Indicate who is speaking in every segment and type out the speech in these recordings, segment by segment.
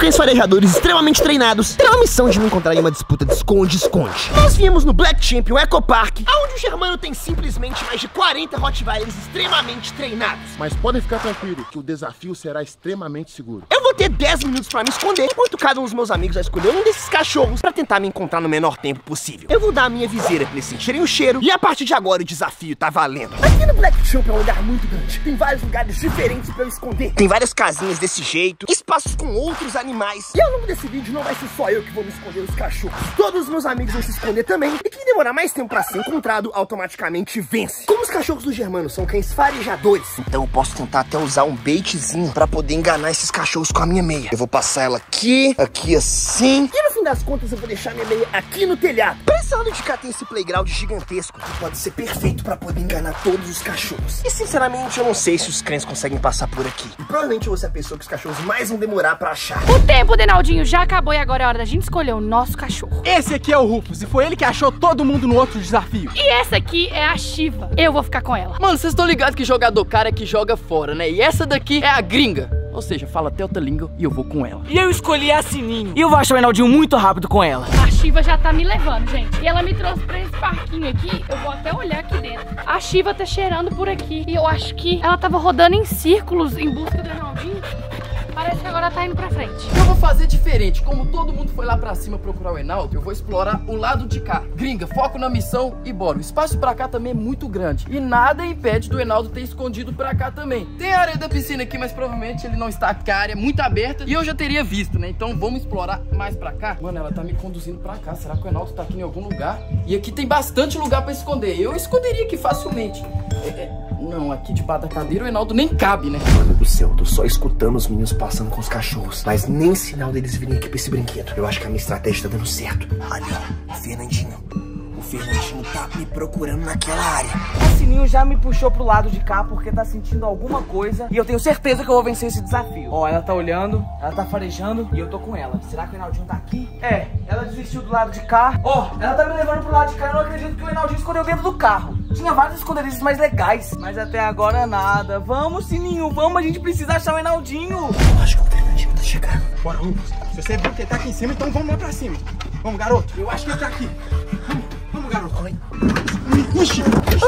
Speaker 1: cães farejadores extremamente treinados terão a missão de me encontrar em uma disputa de esconde-esconde. Nós viemos no Black Champion Eco Park, onde o Germano tem simplesmente mais de 40 Rottweilers extremamente treinados.
Speaker 2: Mas podem ficar tranquilos que o desafio será extremamente seguro.
Speaker 1: Eu vou ter 10 minutos pra me esconder, enquanto cada um dos meus amigos vai escolher um desses cachorros pra tentar me encontrar no menor tempo possível. Eu vou dar a minha viseira pra eles sentirem o cheiro, e a partir de agora o desafio tá valendo. Aqui no Black Champion é um lugar muito grande, tem vários lugares diferentes pra eu esconder. Tem várias casinhas desse jeito, espaços com outros animais. E ao longo desse vídeo não vai ser só eu que vou me esconder os cachorros. Todos os meus amigos vão se esconder também, e quem demorar mais tempo pra ser encontrado, automaticamente vence. Como os cachorros do Germano são cães farejadores, então eu posso tentar até usar um baitzinho pra poder enganar esses cachorros com a minha meia. Eu vou passar ela aqui assim, e no fim das contas eu vou deixar minha meia aqui no telhado. Pra esse lado de cá tem esse playground gigantesco, que pode ser perfeito pra poder enganar todos os cachorros. E sinceramente eu não sei se os cães conseguem passar por aqui. E provavelmente eu vou ser a pessoa que os cachorros mais vão demorar pra achar.
Speaker 3: O tempo, Denaldinho, já acabou e agora é hora da gente escolher o nosso cachorro.
Speaker 4: Esse aqui é o Rufus e foi ele que achou todo mundo no outro desafio.
Speaker 3: E essa aqui é a Shiva. Eu vou ficar com ela.
Speaker 5: Mano, vocês estão ligados que jogador cara é que joga fora, né? E essa daqui é a gringa. Ou seja, fala até outra língua e eu vou com ela.
Speaker 6: E eu escolhi a Sininho. E eu vou achar o Enaldinho muito rápido com ela.
Speaker 3: A Shiva já tá me levando, gente. E ela me trouxe pra esse parquinho aqui. Eu vou até olhar aqui dentro. A Shiva tá cheirando por aqui. E eu acho que ela tava rodando em círculos em busca do Enaldinho. Parece que agora tá indo pra frente.
Speaker 5: Eu vou fazer diferente. Como todo mundo foi lá pra cima procurar o Enaldo, eu vou explorar o lado de cá. Gringa, foco na missão e bora. O espaço pra cá também é muito grande. E nada impede do Enaldo ter escondido pra cá também. Tem a areia da piscina aqui, mas provavelmente ele não está aqui. A área é muito aberta e eu já teria visto, né? Então vamos explorar mais pra cá. Mano, ela tá me conduzindo pra cá. Será que o Enaldo tá aqui em algum lugar? E aqui tem bastante lugar pra esconder. Eu esconderia aqui facilmente. Não, aqui debaixo da cadeira o Enaldo nem cabe, né?
Speaker 1: Mano do céu, tô só escutando os meninos passando com os cachorros, mas nem sinal deles virem aqui pra esse brinquedo. Eu acho que a minha estratégia tá dando certo. Ali, ó, o Fernandinho tá me procurando naquela área.
Speaker 6: O Sininho já me puxou pro lado de cá porque tá sentindo alguma coisa. E eu tenho certeza que eu vou vencer esse desafio. Ó, ela tá olhando, ela tá farejando e eu tô com ela. Será que o Enaldinho tá aqui? É, ela desistiu do lado de cá. Ó, ela tá me levando pro lado de cá. Eu não acredito que o Enaldinho escondeu dentro do carro. Tinha vários esconderijos mais legais, mas até agora nada. Vamos, Sininho, vamos, a gente precisa achar o Enaldinho.
Speaker 1: Eu acho que o Fernandinho tá chegando.
Speaker 4: Bora, Rufus. Se você viu que ele tá aqui em cima, então vamos lá pra cima. Vamos, garoto. Eu acho que ele tá aqui. Vamos, garoto. Ixi.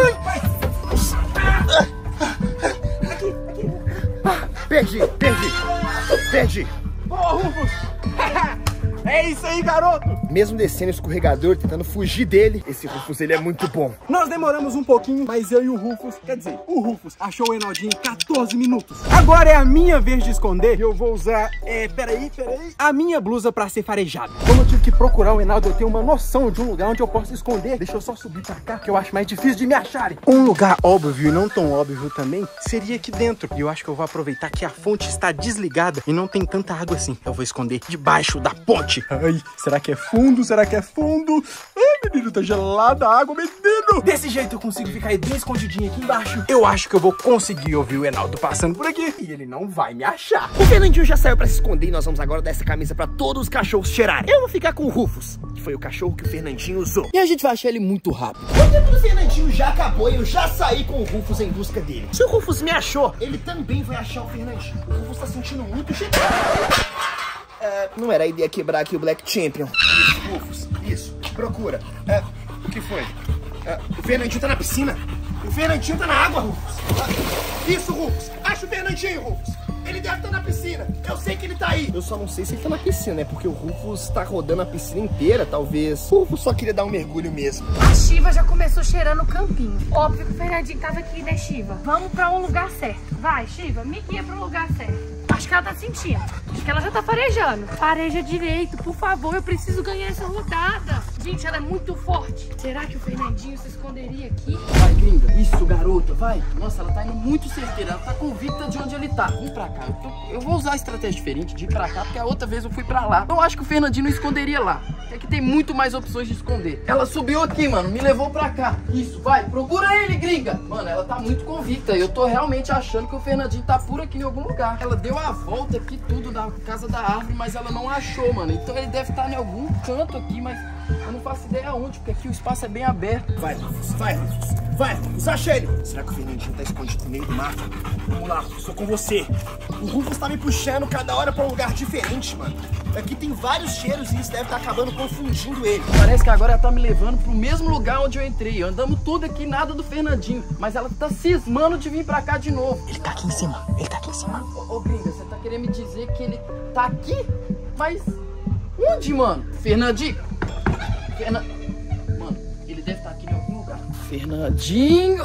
Speaker 1: Perdi.
Speaker 4: Boa, Rufus. É isso aí, garoto.
Speaker 1: Mesmo descendo o escorregador, tentando fugir dele, esse Rufus, ele é muito bom.
Speaker 4: Nós demoramos um pouquinho, mas eu e o Rufus, quer dizer, o Rufus achou o Enaldinho em 14 minutos. Agora é a minha vez de esconder. Eu vou usar, peraí, a minha blusa pra ser farejada. Como eu tive que procurar o Enaldo, eu tenho uma noção de um lugar onde eu posso esconder. Deixa eu só subir pra cá, que eu acho mais difícil de me acharem. Um lugar óbvio e não tão óbvio também seria aqui dentro. E eu acho que eu vou aproveitar que a fonte está desligada e não tem tanta água assim. Eu vou esconder debaixo da ponte. Ai, será que é fundo? Será que é fundo? Ai, menino, tá gelada a água, menino. Desse jeito eu consigo ficar bem escondidinho aqui embaixo. Eu acho que eu vou conseguir ouvir o Enaldo passando por aqui e ele não vai me achar.
Speaker 1: O Fernandinho já saiu pra se esconder e nós vamos agora dar essa camisa pra todos os cachorros cheirarem. Eu vou ficar com o Rufus, que foi o cachorro que o Fernandinho usou.
Speaker 5: E a gente vai achar ele muito rápido.
Speaker 1: O tempo do Fernandinho já acabou e eu já saí com o Rufus em busca dele. Se o Rufus me achou, ele também vai achar o Fernandinho. O Rufus tá sentindo muito cheiro. Não era a ideia quebrar aqui o Black Champion. Isso, Rufus, isso, procura. O que foi? O Fernandinho tá na piscina. O Fernandinho tá na água, Rufus. Isso, Rufus, acha o Fernandinho, Rufus. Ele deve estar na piscina, eu sei que ele tá aí. Eu só não sei se ele tá na piscina, né? Porque o Rufus tá rodando a piscina inteira, talvez. O Rufus só queria dar um mergulho mesmo.
Speaker 3: A Shiva já começou cheirando o campinho. Óbvio que o Fernandinho tava aqui, né, Shiva? Vamos pra um lugar certo. Vai, Shiva, me guia pro lugar certo. Acho que ela tá sentindo. Acho que ela já tá farejando. Fareja direito, por favor. Eu preciso ganhar essa rodada. Gente, ela é muito forte. Será que o Fernandinho se esconderia aqui?
Speaker 5: Vai, gringa. Isso, garota, vai. Nossa, ela tá indo muito certeira. Ela tá convicta de onde ele tá. Vem pra cá. Eu vou usar a estratégia diferente de ir pra cá, porque a outra vez eu fui pra lá. Eu acho que o Fernandinho não esconderia lá. É que tem muito mais opções de esconder. Ela subiu aqui, mano. Me levou pra cá. Isso, vai. Procura ele, gringa. Mano, ela tá muito convicta. Eu tô realmente achando que o Fernandinho tá por aqui em algum lugar. Ela deu a volta aqui tudo na casa da árvore, mas ela não achou, mano. Então ele deve estar em algum canto aqui, mas eu não faço ideia aonde, porque aqui o espaço é bem aberto.
Speaker 1: Vai, Rufus, vai, Rufus. Vai, Rufus, acha ele. Será que o Fernandinho tá escondido no meio do mato? Vamos lá, Rufus, sou com você. O Rufus tá me puxando cada hora pra um lugar diferente, mano. Aqui tem vários cheiros e isso deve estar acabando confundindo ele.
Speaker 5: Parece que agora ela tá me levando pro mesmo lugar onde eu entrei. Andamos tudo aqui, nada do Fernandinho. Mas ela tá cismando de vir pra cá de novo.
Speaker 1: Ele tá aqui em cima, ele tá aqui em cima.
Speaker 5: Ô, gringa, você tá querendo me dizer que ele tá aqui? Mas onde, mano? Fernandinho? Mano, ele deve estar aqui em algum lugar. Fernandinho?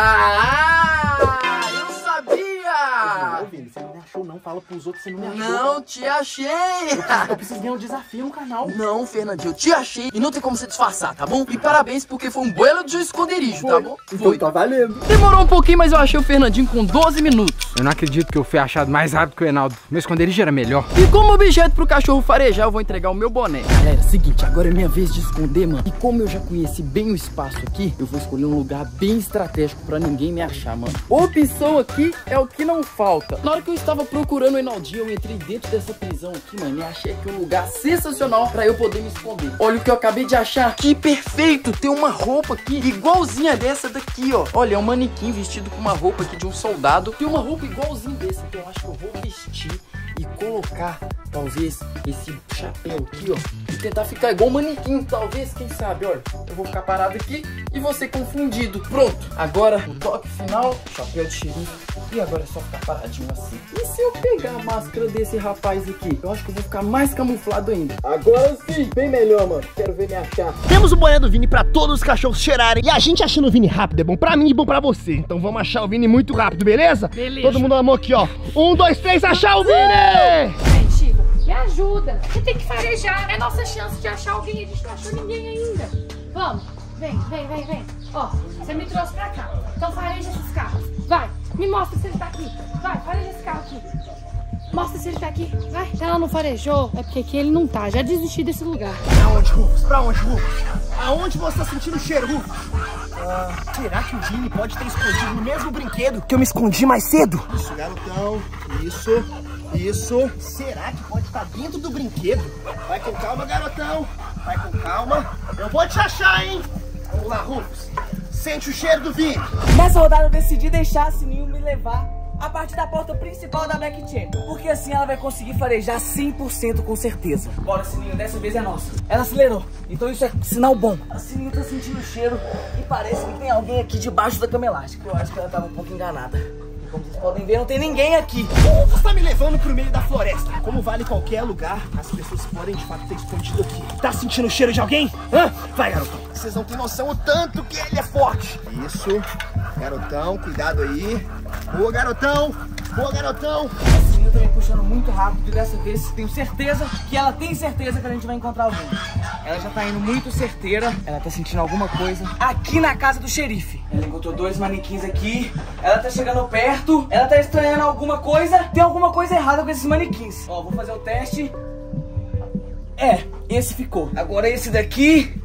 Speaker 5: Ah! Eu sabia!
Speaker 4: Ô, Vini, você não me achou não, fala pros outros, você não me achou.
Speaker 5: Não te achei!
Speaker 4: Eu preciso ganhar um desafio no canal.
Speaker 5: Não, Fernandinho, eu te achei e não tem como você disfarçar, tá bom? E parabéns porque foi um belo de um esconderijo, tá bom?
Speaker 4: Então tá valendo.
Speaker 5: Demorou um pouquinho, mas eu achei o Fernandinho com 12 minutos.
Speaker 4: Eu não acredito que eu fui achado mais rápido que o Enaldo. Meu esconderijo era melhor.
Speaker 5: E como objeto pro cachorro farejar, eu vou entregar o meu boné. Galera, seguinte, agora é minha vez de esconder, mano. E como eu já conheci bem o espaço aqui, eu vou escolher um lugar bem estratégico pra ninguém me achar, mano. Opção aqui é o que não falta. Na hora que eu estava procurando o Enaldinho, eu entrei dentro dessa prisão aqui, mano, e achei aqui um lugar sensacional pra eu poder me esconder. Olha o que eu acabei de achar. Que perfeito! Tem uma roupa aqui igualzinha dessa daqui, ó. Olha, é um manequim vestido com uma roupa aqui de um soldado. Tem uma roupa igualzinho desse, então eu acho que eu vou vestir e colocar, talvez, esse chapéu aqui, ó, e tentar ficar igual um manequim, talvez, quem sabe, olha, eu vou ficar parado aqui e vou ser confundido. Pronto, agora o toque final, chapéu de xerife, e agora é só ficar paradinho assim. E se eu pegar a máscara desse rapaz aqui? Eu acho que eu vou ficar mais camuflado ainda. Agora sim, bem melhor, mano, quero ver me achar.
Speaker 1: Temos o boné do Vini pra todos os cachorros cheirarem. E a gente achando o Vini rápido é bom pra mim e bom pra você. Então vamos achar o Vini muito rápido, beleza?
Speaker 3: Beleza.
Speaker 1: Todo mundo amou aqui, ó. 1, 2, 3, achar o Vini!
Speaker 3: Vem, Shiva, me ajuda. Você tem que farejar. É nossa chance de achar alguém. A gente não achou ninguém ainda. Vamos. Vem. Ó, você me trouxe pra cá. Então fareja esses carros. Vai, me mostra se ele tá aqui. Vai, fareja esse carro aqui. Mostra se ele tá aqui. Vai. Ela não farejou, é porque aqui ele não tá. Já desisti desse lugar.
Speaker 1: Pra onde, Rufus? Pra onde, Rufus? Aonde você tá sentindo o cheiro, Rufus? Será que o Vini pode ter escondido no mesmo brinquedo que eu me escondi mais cedo? Isso, garotão. Isso. Será que pode estar dentro do brinquedo? Vai com calma, garotão. Vai com calma. Eu vou te achar, hein? Vamos lá, Rufus. Sente o cheiro do Vini.
Speaker 6: Nessa rodada eu decidi deixar a Sininho me levar a partir da porta principal da Black Champion, porque assim ela vai conseguir farejar 100% com certeza. Bora, Sininho, dessa vez é nossa. Ela acelerou, então isso é sinal bom. A Sininho tá sentindo o cheiro e parece que tem alguém aqui debaixo da cama elástica. Eu acho que ela tava um pouco enganada. E como vocês podem ver, não tem ninguém aqui.
Speaker 1: O Rufus tá me levando pro meio da floresta. Como vale qualquer lugar, as pessoas podem de fato ter escondido aqui. Tá sentindo o cheiro de alguém? Hã? Vai, garotão. Vocês não têm noção o tanto que ele é forte. Isso. Garotão, cuidado aí. Boa, garotão.
Speaker 6: A Sininho tá me puxando muito rápido e dessa vez tenho certeza que ela tem certeza que a gente vai encontrar alguém. Ela já tá indo muito certeira. Ela tá sentindo alguma coisa aqui na casa do xerife. Ela encontrou 2 manequins aqui. Ela tá chegando perto. Ela tá estranhando alguma coisa. Tem alguma coisa errada com esses manequins. Ó, vou fazer o teste. É, esse ficou. Agora esse daqui.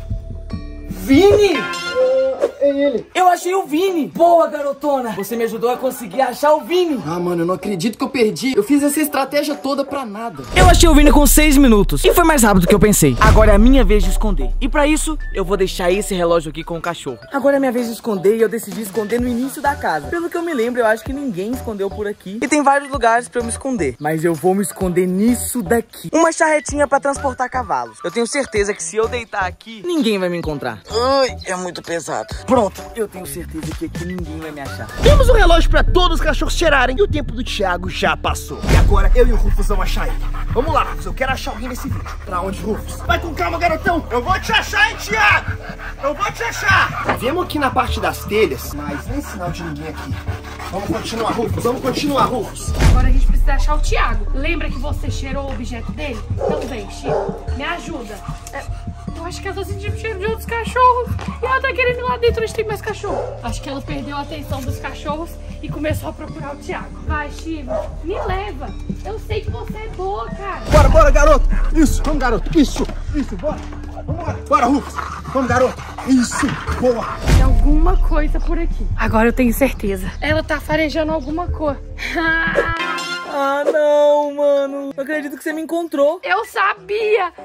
Speaker 6: Vini!
Speaker 5: É ele.
Speaker 6: Eu achei o Vini! Boa, garotona! Você me ajudou a conseguir achar o Vini!
Speaker 5: Ah, mano, eu não acredito que eu perdi. Eu fiz essa estratégia toda pra nada.
Speaker 6: Eu achei o Vini com 6 minutos e foi mais rápido do que eu pensei. Agora é a minha vez de esconder. E pra isso, eu vou deixar esse relógio aqui com o cachorro. Agora é minha vez de esconder e eu decidi esconder no início da casa. Pelo que eu me lembro, eu acho que ninguém escondeu por aqui. E tem vários lugares pra eu me esconder. Mas eu vou me esconder nisso daqui. Uma charretinha pra transportar cavalos. Eu tenho certeza que se eu deitar aqui, ninguém vai me encontrar. Ai, é muito pesado. Pronto, eu tenho certeza que aqui ninguém vai me achar.
Speaker 1: Temos um relógio pra todos os cachorros cheirarem e o tempo do Thiago já passou. E agora eu e o Rufus vamos achar ele. Vamos lá, Rufus, eu quero achar alguém nesse vídeo. Pra onde, Rufus? Vai com calma, garotão. Eu vou te achar, hein, Thiago? Eu vou te achar. Viemos aqui na parte das telhas, mas nem sinal de ninguém aqui. Vamos continuar, Rufus.
Speaker 3: Agora a gente precisa achar o Thiago. Lembra que você cheirou o objeto dele? Então vem, Chico, me ajuda. Eu acho que ela tá sentindo cheiro de outros cachorros. E ela tá querendo ir lá dentro onde tem mais cachorro. Acho que ela perdeu a atenção dos cachorros e começou a procurar o Thiago. Vai, Chiva, me leva. Eu sei que você é boa, cara.
Speaker 2: Bora, garoto. Isso, vamos, garoto. Isso, bora. Vambora. Bora, Rufus. Vamos, garoto. Isso, boa.
Speaker 3: Tem alguma coisa por aqui. Agora eu tenho certeza. Ela tá farejando alguma cor.
Speaker 6: Ah, não, mano. Não acredito que você me encontrou.
Speaker 3: Eu sabia. Obrigada.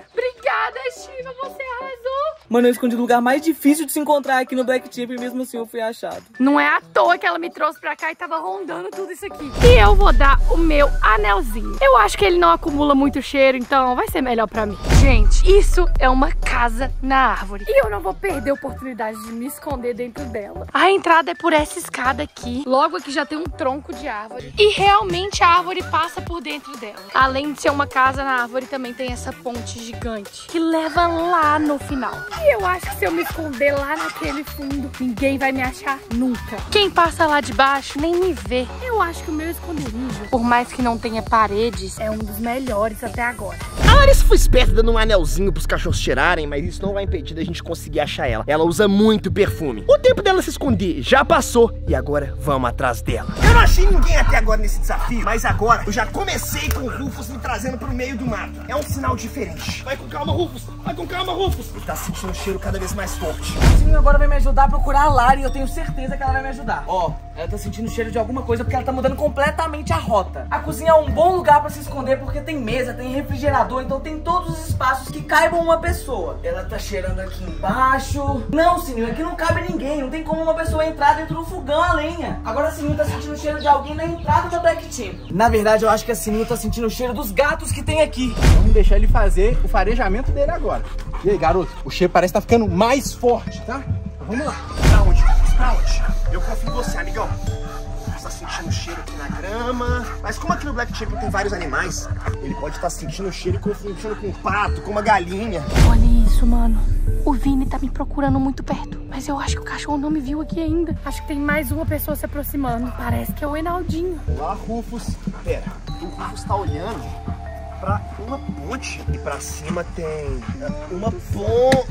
Speaker 3: Obrigada, Shiva, você arrasou.
Speaker 6: Mano, eu escondi o lugar mais difícil de se encontrar aqui no Black Champ e mesmo assim eu fui achado.
Speaker 3: Não é à toa que ela me trouxe pra cá e tava rondando tudo isso aqui. E eu vou dar o meu anelzinho. Eu acho que ele não acumula muito cheiro, então vai ser melhor pra mim. Gente, isso é uma casa na árvore. E eu não vou perder a oportunidade de me esconder dentro dela. A entrada é por essa escada aqui. Logo aqui já tem um tronco de árvore. E realmente a árvore passa por dentro dela. Além de ser uma casa na árvore, também tem essa ponte gigante que leva lá no final. E eu acho que se eu me esconder lá naquele fundo, ninguém vai me achar nunca. Quem passa lá de baixo nem me vê. Eu acho que o meu esconderijo, por mais que não tenha paredes, é um dos melhores até agora.
Speaker 1: A Larissa foi esperta dando um anelzinho pros cachorros cheirarem, mas isso não vai impedir da gente conseguir achar ela. Ela usa muito perfume. O tempo dela se esconder já passou e agora vamos atrás dela. Eu não achei ninguém até agora nesse desafio, mas agora eu já comecei com o Rufus me trazendo pro meio do mato. É um sinal diferente. Vai com calma, Rufus. Vai com calma, Rufus. Ele tá sentindo o cheiro cada vez mais forte.
Speaker 6: Sim, agora vai me ajudar a procurar a Lara e eu tenho certeza que ela vai me ajudar. Ó, ela tá sentindo o cheiro de alguma coisa porque ela tá mudando completamente a rota. A cozinha é um bom lugar pra se esconder porque tem mesa, tem refrigerador, então tem todos os espaços que caibam uma pessoa. Ela tá cheirando aqui embaixo. Não, Sininho, aqui não cabe ninguém. Não tem como uma pessoa entrar dentro do fogão a lenha. Agora a Sininho tá sentindo o cheiro de alguém na entrada do Black Champ. Na verdade, eu acho que a Sininho tá sentindo o cheiro dos gatos que tem aqui.
Speaker 4: Vamos deixar ele fazer o farejamento dele agora. E aí, garoto, o cheiro parece que tá ficando mais forte, tá? Então, vamos lá.
Speaker 1: Pra onde, Rufus? Pra onde? Eu confio em você, amigão. Você tá sentindo o cheiro aqui na grama. Mas como aqui no Black Champ tem vários animais, ele pode estar sentindo o cheiro e confundindo com um pato, com uma galinha.
Speaker 3: Olha isso, mano. O Vini tá me procurando muito perto, mas eu acho que o cachorro não me viu aqui ainda. Acho que tem mais uma pessoa se aproximando. Parece que é o Enaldinho.
Speaker 1: Olá, Rufus. Pera, o Rufus tá olhando pra uma ponte e pra cima tem uma ponte.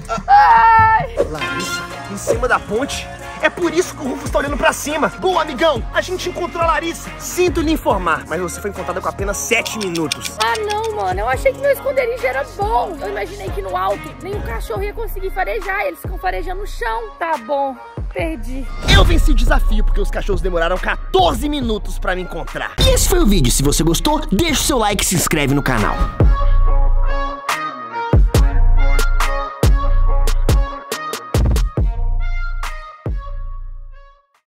Speaker 1: Larissa, em cima da ponte. É por isso que o Rufus tá olhando pra cima. Boa, amigão, a gente encontrou a Larissa. Sinto lhe informar, mas você foi encontrada com apenas 7 minutos.
Speaker 3: Ah, não, mano. Eu achei que meu esconderijo era bom. Eu imaginei que no alto nenhum cachorro ia conseguir farejar. Eles ficam farejando no chão. Tá bom. Perdi.
Speaker 1: Eu venci o desafio porque os cachorros demoraram 14 minutos pra me encontrar. E esse foi o vídeo. Se você gostou, deixa o seu like e se inscreve no canal.